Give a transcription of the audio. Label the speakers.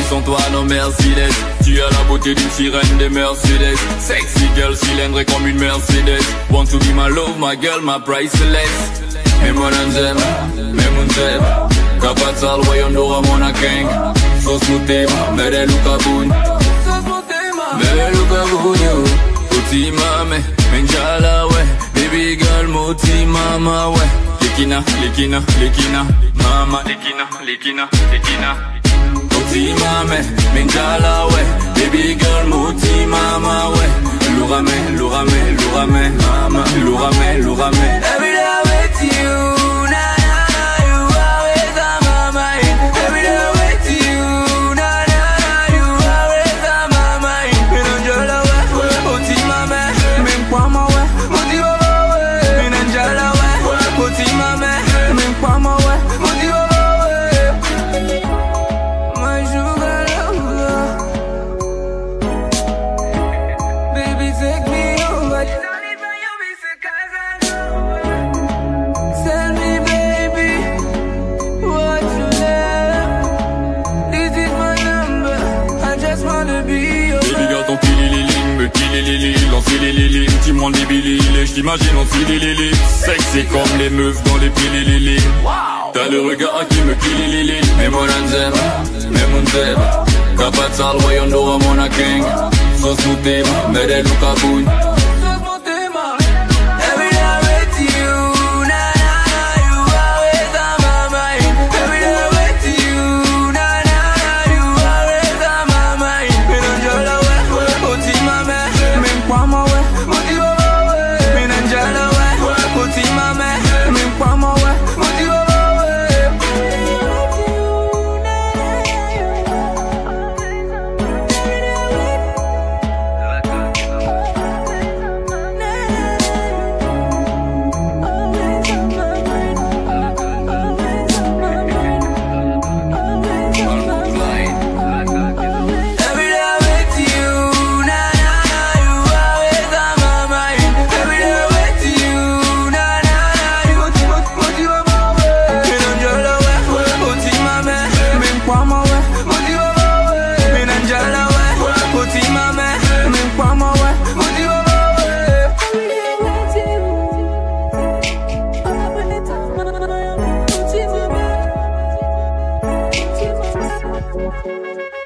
Speaker 1: sans toi non Mercedes. Tu as la beauté d'une sirène des Mercedes. Sexy girl cylindrée comme une Mercedes. Want to be my love, my girl, my priceless. Me monanzem, me munsem. Kapatsal wayondo ramona keng. Sos mutema, mere lukabun. Mere lukabun yo. Oti mame, menjala we. Baby girl moti mama we. Likina, likina, likina. Mama likina, likina, likina. Oti mame, menjala we. Baby girl moti mama we. Lurame, lurame, lurame. Mama, lurame, lurame. Every day with you, na na na, you always on my mind. Every day with you, na na na, you always on my mind. Menjala we, oti mame, menkwama we. Oti baba we, menjala we. Oti mame, menkwama we. Oti baba we. My sugar lover, baby take me over. Tell me baby, what you love. This is my number, I just wanna be your
Speaker 2: Baby girl ton pililili, me pililili, lance lilili, tu m'en débili, je t'imagine en fililili. Sexy comme les meufs dans les pililili. T'as le regard qui me pililili.
Speaker 1: Me monanzem, me munsem. Kapatsal wayondo ramona keng. Sos mutema, mere lukabun. Every day with you, na na na, you always on my mind. Every day with you, na na na, you always on my mind. Menjala we, oti mame, menkwama we. Oti baba we, menjala we. Oti mame, menkwama we. Oti baba we. Every day with you, na na na, you always on my mind. Every day with you, na na na, you oti baba we. Menjala we, oti mame, menkwama we. Oti baba we, menjala we. Oti mame, menkwama we. Oti baba we. Every day with you, oti baba we.